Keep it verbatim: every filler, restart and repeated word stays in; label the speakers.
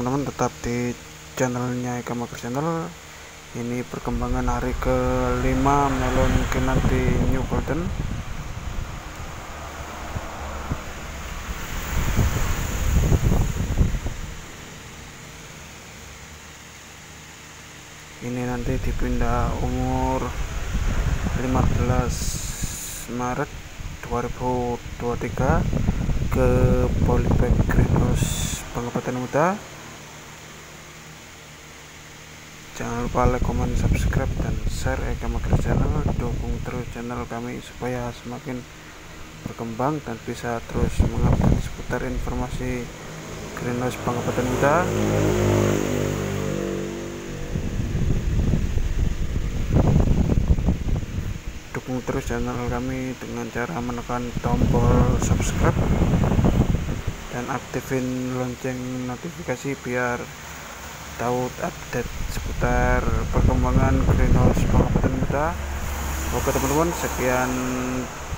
Speaker 1: teman-teman, tetap di channelnya Eka Maker Channel. Ini perkembangan hari kelima melon kinan di New Golden. Ini nanti dipindah umur lima belas Maret dua ribu dua puluh tiga ke Polybag Greenhouse Pengobatan Muda. Jangan lupa like, comment, subscribe, dan share Eka Maker Channel. Dukung terus channel kami supaya semakin berkembang dan bisa terus mengupdate seputar informasi Greenhouse Pengobatan Muda. Dukung terus channel kami dengan cara menekan tombol subscribe dan aktifin lonceng notifikasi biar tahu update seputar perkembangan Greenhouse Pengobatan Muda. Oke teman-teman, sekian